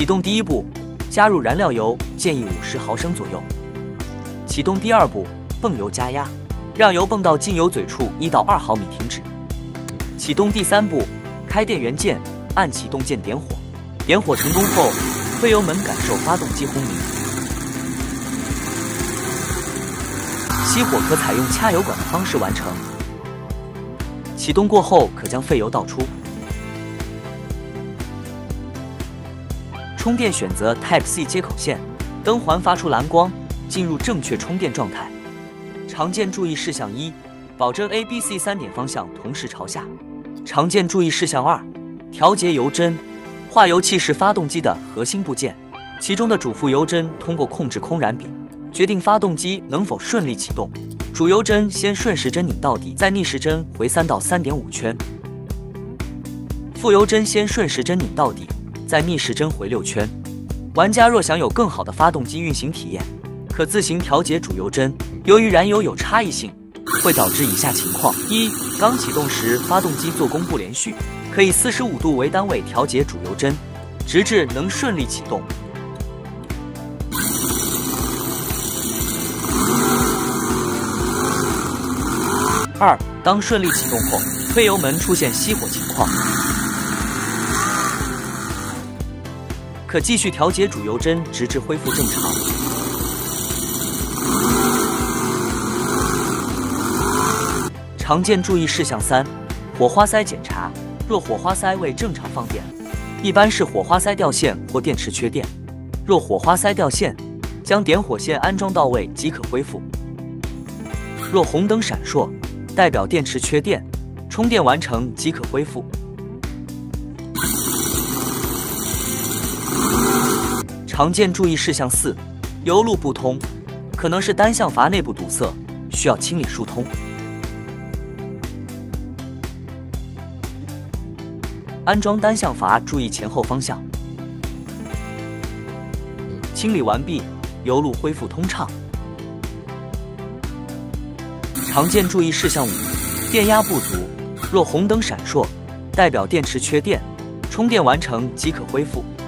启动第一步，加入燃料油，建议50毫升左右。启动第二步，泵油加压，让油泵到进油嘴处1到2毫米停止。启动第三步，开电源键，按启动键点火。点火成功后，推油门感受发动机轰鸣。熄火可采用掐油管的方式完成。启动过后，可将废油倒出。充电选择 Type-C 接口线，灯环发出蓝光，进入正确充电状态。常见注意事项1：保证 A、B、C 3点方向同时朝下。常见注意事项2：调节油针。化油器是发动机的核心部件，其中的主副油针通过控制空燃比，决定发动机能否顺利启动。主油针先顺时针拧到底，再逆时针回3到3.5圈。副油针先顺时针拧到底，再逆时针回6圈。玩家若想有更好的发动机运行体验，可自行调节主油针。由于燃油有差异性，会导致以下情况：1、刚启动时发动机做工不连续，可以45度为单位调节主油针，直至能顺利启动。2、当顺利启动后，推油门出现熄火情况，可继续调节主油针，直至恢复正常。常见注意事项3：火花塞检查。若火花塞未正常放电，一般是火花塞掉线或电池缺电。若火花塞掉线，将点火线安装到位即可恢复。若红灯闪烁，代表电池缺电，充电完成即可恢复。常见注意事项4：油路不通，可能是单向阀内部堵塞，需要清理疏通。安装单向阀，注意前后方向。清理完毕，油路恢复通畅。常见注意事项5：电压不足，若红灯闪烁，代表电池缺电，充电完成即可恢复。